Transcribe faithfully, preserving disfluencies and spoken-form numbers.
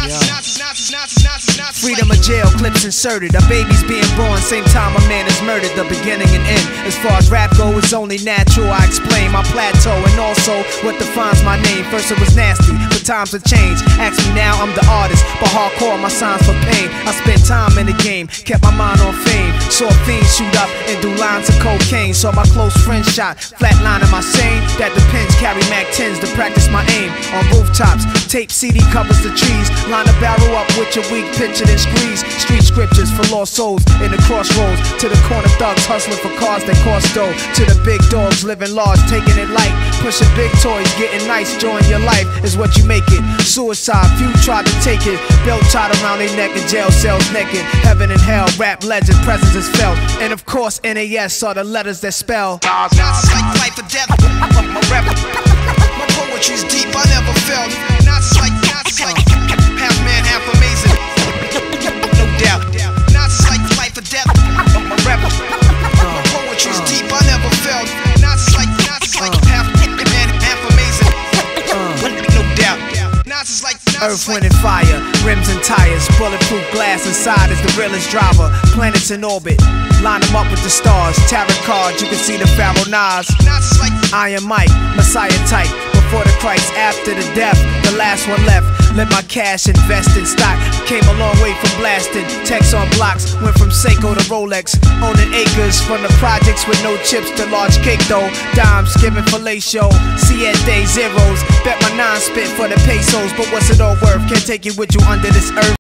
Yeah. Freedom of jail clips inserted. A baby's being born, same time a man is murdered. The beginning and end. As far as rap go, it's only natural. I explain my plateau and also what defines my name. First it was nasty, but times have changed. Ask me now, I'm the artist, but hardcore my signs for pain. I spent time in the game, kept my mind on fame. Saw fiends shoot up and do lines of cocaine. Saw my close friend shot, flatline in my sane. That depends, carry Mac tens to practice my aim. On rooftops, tape C D covers the trees. Line a barrel up with your weak picture then squeeze. Street scriptures for lost souls in the crossroads. To the corner thugs hustling for cars that cost dough. To the big dogs living large, taking it light. Pushing big toys, getting nice, join your life is what you make it. Suicide, few tried to take it. Belt tied around their neck in jail cells naked. Heaven and hell, rap legend, presence is felt. And of course N A S are the letters that spell Nas is like life or death. My rap, my poetry's deep, I never felt. Nas is like, Nas is like half man, half amazing. No doubt. Nas is like life or death. My rap, my poetry's deep, I never felt. Nas is like, Nas is like half man, half amazing. No doubt. Nas is like Earth, wind, and fire, rims and tires, bulletproof glass inside is the realest driver. Planets in orbit, line them up with the stars. Tarot cards, you can see the Pharaoh Nas. Iron Mike, Messiah type. Before the Christ, after the death, the last one left. Let my cash invest in stock. Came a long way from blasting. Text on blocks, went from Seiko to Rolex. Owning acres from the projects with no chips to large cake though. Dimes giving fellatio, siete zeros. Bet my nine spit for the pesos, but what's it all worth? Can't take it with you under this earth.